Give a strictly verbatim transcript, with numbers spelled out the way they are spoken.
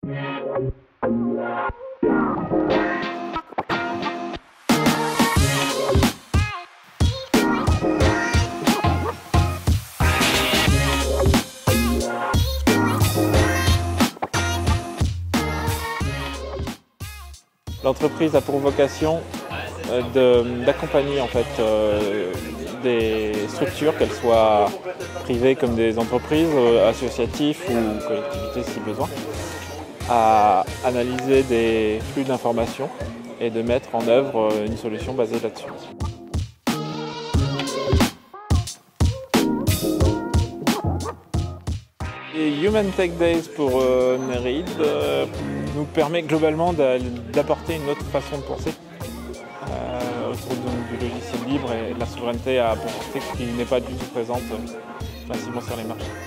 L'entreprise a pour vocation d'accompagner en fait euh, des structures, qu'elles soient privées comme des entreprises, euh, associatives ou collectivités si besoin, à analyser des flux d'informations et de mettre en œuvre une solution basée là-dessus. Les Human Tech Days pour euh, Nereid euh, nous permet globalement d'apporter une autre façon de penser euh, autour de, du logiciel libre et de la souveraineté à apporter qui n'est pas du tout présente euh, massivement sur les marchés.